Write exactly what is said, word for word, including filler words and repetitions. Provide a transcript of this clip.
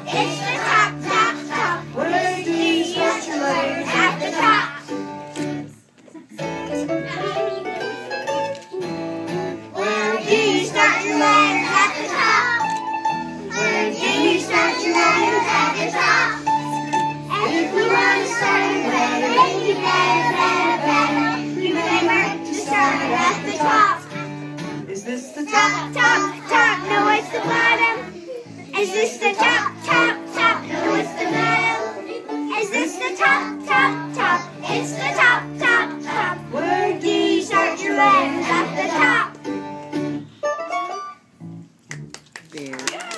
It's the top, top, top. Where do you start your letters? At the top. Where do you start your letters? At the top. Where do you start your letters? At the top. And if you want to start your letter, make it better, better, better. Remember to start at the top. Is this the Top, top, top. No, it's the bottom. Is this the top, top, top? No, it's the middle. Is this the top, top, top? It's the top, top, top. Where do you start your letters? At the top. Very